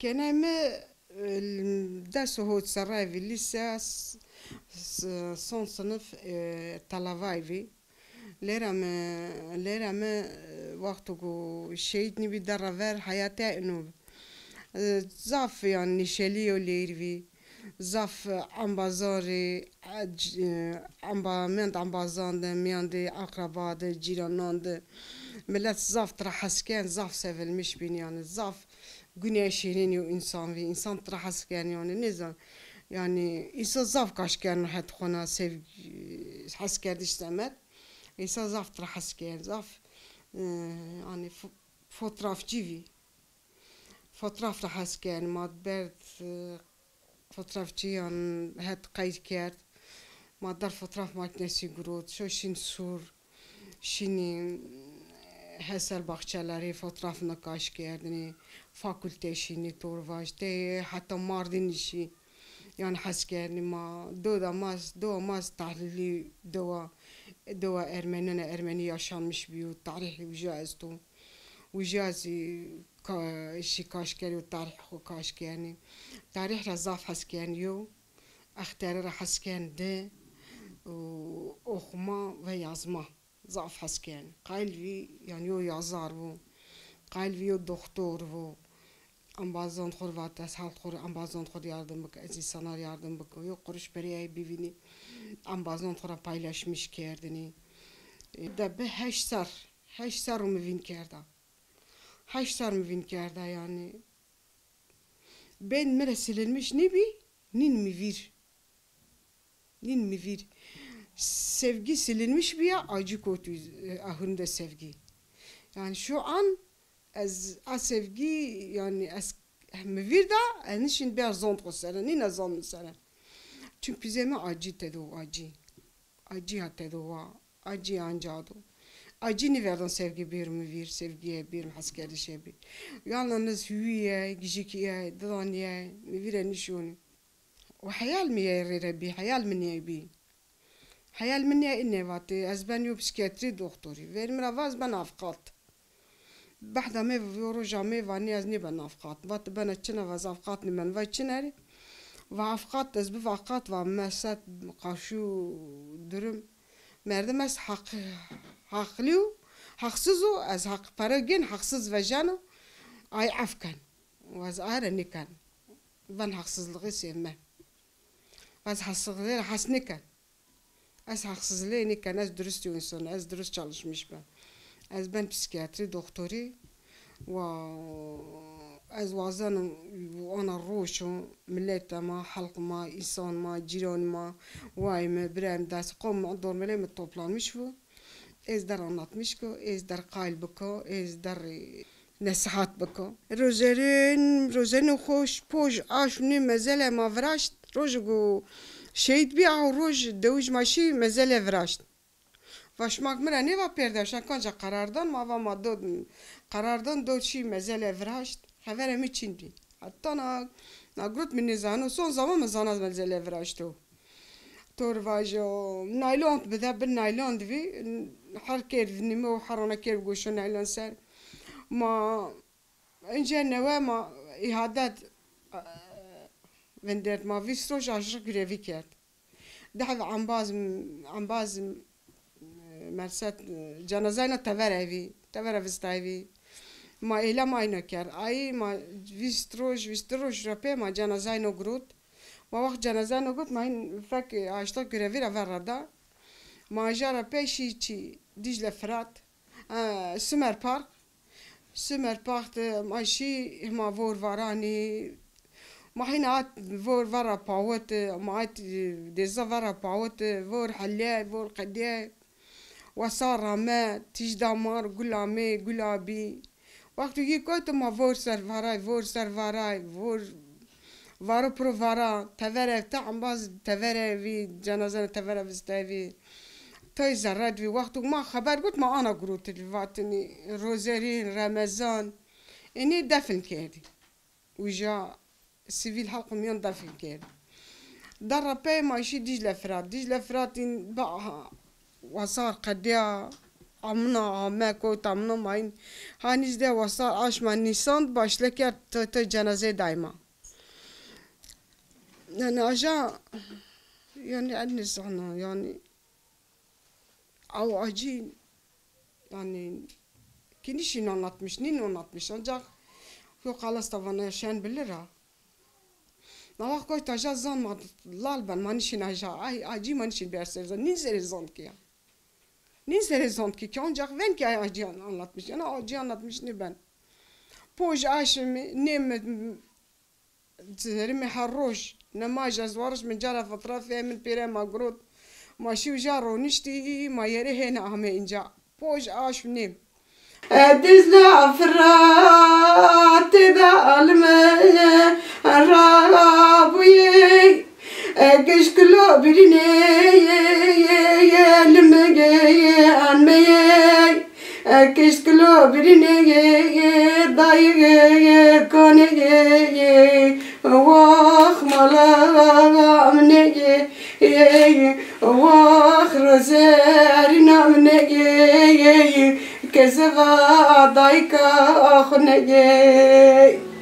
كنامه داسو هو تسرايفي لسه صون صنف تلافايفي ليرام وقتو شيدني بدرافير حياتي انو زاف يعني نشاليو ليرفي زاف امبازوري امبا ميند امبازان ميند اقرباد جيراناند ملات زاف ترحسكان زاف سافل مش بين يعني زاف قنيا شيرينيو انسان في انسان ترحسكان يعني نزل يعني إيسا زاف كاشكان حد خونا سيف حسكان ديش سامت إيسا زاف ترحسكان زاف يعني فوتراف جيفي فوتراف تحسكان ما تبرد فوتراف جيان هاد قايد كارت ما دار فوتراف ما تنسي قرود شو شين سور شيني هسال باخشالاري فوتراف نقاش كاردني فاكولتي شيني تورفاج تي حتى ماردين شي يعني حسكاني ما دو ماس تحليلي دوا أرمنية عشان مش بيو تاريخي وجازتو وجازي شي كاشكاني والتاريخ خو كاشكاني تاريخ رزاف حسكانيو اختار حسكان ده وخما ويازما زاف حسكان قايل في يعني يو يازار بو قايل في يو دكتور بو ambazon خور واتس حال خور ambazon خور yardım bak az insanlar yardım bak yok kuruş beriye bivini ambazon خورا paylaşmış kerdini da be heşsar mı vin kerda heşsar mı vin kerda yani ben mere silinmiş ne bi nin mi vir sevgi silinmiş bir ya acı kötü ahında sevgi yani şu an az sevgi yani az مفير دا انشين بير زون تخسر نينا زون مثلا çünkü bize mi acı tedo acı hatedo acı ancadı acı ni verden sevgi bir mi vir sevgiye bir haskeri şey bir yalnız hüye gicikiye daniye mi vire nişoni وحيال مي ربي حيال من يبي حيال من اني واتي اسبانيو بسكياتري دكتوري فير مراواز بن افقات بعد ما فيورو جامي فاني ازني بنافقات بات بنا تشنا وزافقات من واتشناري وافقات از بفقات ومسات قاشو درم مردم از حقلیو حقسزو از حق پرگین حقسز وجانو ay afkan was ara nikan van haksızlığı sevme az haksızlığı hasnikan az haksızlığı nikan az dürüst insan az dürüst çalışmış ben az ben psikiyatri doktori و از وازن وانا روشو مليت ما حلق ما انسان ما جيران ما واي ما برام داس قوم دور ملي متوبلانمش بو از در anlatmış ko ez der qalb ko ez der nasihat biko rozerin خوش پوش آشونی مزله ما ورشت روز گو شهید بیا روز دوج ماشی مزله ورشت واشماک مرا نیوا پرداشن کنجا قرارdan دو چی مزله ورشت خبرم چیندی حتی نگروت من نزانو son zaman mı zanaz mezele ورشتو تور واجو نايلون بذا بالنايلون دفي حركير نمو حرنا كير بقوشو نايلون سر ما انجا نوا إهادات وندرت ما فيسترو جاجر غريفي كات ده عم باز مرسات جنازانا تفرع فيستايفي ما إلا ما ينكر أي ما فيستروج ربي ما جنازانا غروت ما وقت جنازانا غروت ما ين فك عشتا غريفي رفردا ما جرى بيشي ديجلا فرات سمر بارت ماشي ما فور وراني ما حين عاد فور ورا باوت ما عاد ديزا ورا باوت فور حلاي فور قداي وصار ما تجدامار قلابي وقت يجي كنت ما فور سرفراي فور وارو برو وارا تفرع تعم باز تفرع في جنازة تفرع في استاذي توي زرد في وقت ما خبر قلت ما أنا قروت الفاتني روزارين رمضان إني دفن كيدي وجا سيفيل حلق ميون دفن كيدي دربي ماشي ديج لفرات بقى وصار قديا amına ameko tamına mayın hanizde vasal aşman Nisan başlaker te cenaze daima. Yani aja yani anne sana yani o acı yani kinişin anlatmış, nin anlatmış ancak yok Allah stavana yaşayan bilir ha. Navak koy taja zanmadı lal ben manişin aja ay acı manişin berserzen nin seri zan ki ya. Nin seri zan ki ancak ben ki acı anlatmış yani acı anlatmış ne ben. Poj aşım ne زهري حروش نماج أزوارش من جرى فترة فيها من بيرة مقرود ماشي وجارو نشتي ما يري هنا هم إنجا بوج عاش نيم دزلا فرات دا المية الرابوي قش كلو بريني لمجي عمي قش كلو بريني ضايق كوني واخ ملا منجي واخ رزارنا منجي كذا ضايق اخ نجي